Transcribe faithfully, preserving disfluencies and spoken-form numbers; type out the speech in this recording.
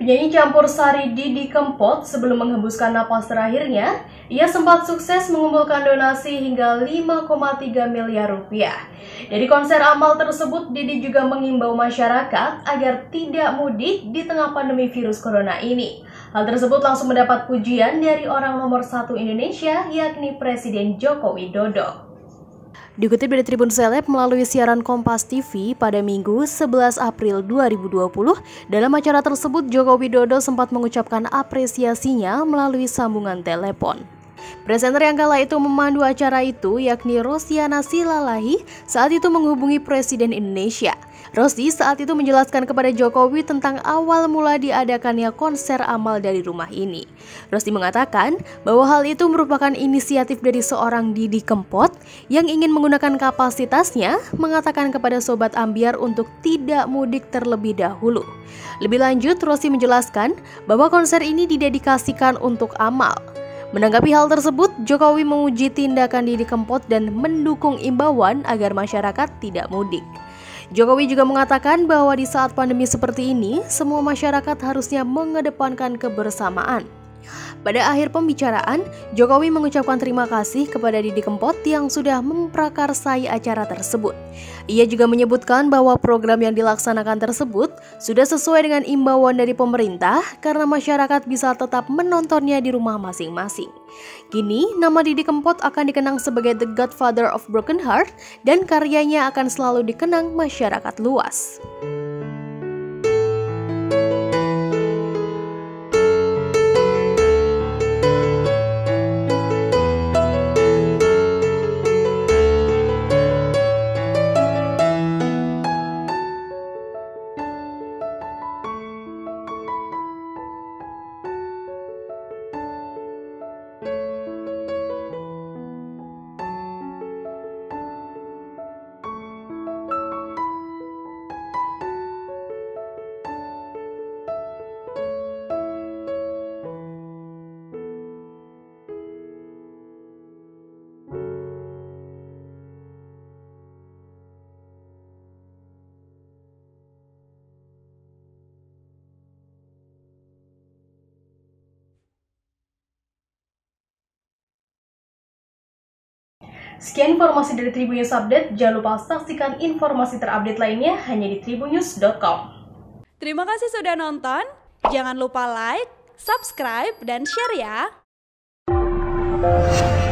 Penyanyi campur sari Didi Kempot sebelum menghembuskan napas terakhirnya, ia sempat sukses mengumpulkan donasi hingga lima koma tiga miliar rupiah. Dari konser amal tersebut, Didi juga mengimbau masyarakat agar tidak mudik di tengah pandemi virus corona ini. Hal tersebut langsung mendapat pujian dari orang nomor satu Indonesia, yakni Presiden Joko Widodo. Dikutip dari Tribun Seleb melalui siaran Kompas T V pada Minggu sebelas April dua ribu dua puluh, dalam acara tersebut Joko Widodo sempat mengucapkan apresiasinya melalui sambungan telepon. Presenter yang kala itu memandu acara itu yakni Rosiana Silalahi saat itu menghubungi Presiden Indonesia. Rosi saat itu menjelaskan kepada Jokowi tentang awal mula diadakannya konser amal dari rumah ini. Rosi mengatakan bahwa hal itu merupakan inisiatif dari seorang Didi Kempot yang ingin menggunakan kapasitasnya mengatakan kepada Sobat Ambiar untuk tidak mudik terlebih dahulu. Lebih lanjut, Rosi menjelaskan bahwa konser ini didedikasikan untuk amal. Menanggapi hal tersebut, Jokowi memuji tindakan Didi Kempot dan mendukung imbauan agar masyarakat tidak mudik. Jokowi juga mengatakan bahwa di saat pandemi seperti ini, semua masyarakat harusnya mengedepankan kebersamaan. Pada akhir pembicaraan, Jokowi mengucapkan terima kasih kepada Didi Kempot yang sudah memprakarsai acara tersebut. Ia juga menyebutkan bahwa program yang dilaksanakan tersebut sudah sesuai dengan imbauan dari pemerintah karena masyarakat bisa tetap menontonnya di rumah masing-masing. Kini, nama Didi Kempot akan dikenang sebagai The Godfather of Broken Heart dan karyanya akan selalu dikenang masyarakat luas. Sekian informasi dari Tribun News Update. Jangan lupa saksikan informasi terupdate lainnya hanya di tribun news dot com. Terima kasih sudah nonton. Jangan lupa like, subscribe, dan share ya.